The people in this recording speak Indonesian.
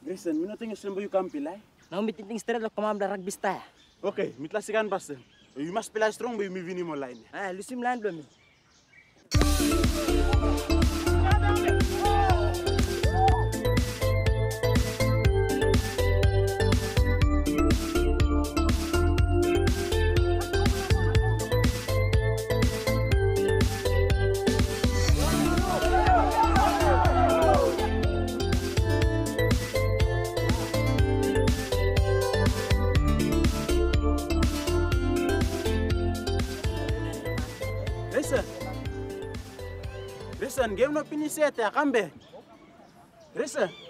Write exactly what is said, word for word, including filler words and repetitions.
Grayson, mina tinggal sembuh kampi lah. Não me tinting straight lo komam da rugby star. Okay, mitla sikan basta. You must play strong, but you vini mo line. Ah, lusim land lo mi. Grayson, Grayson, game no finish yet, ya kambe. Grayson.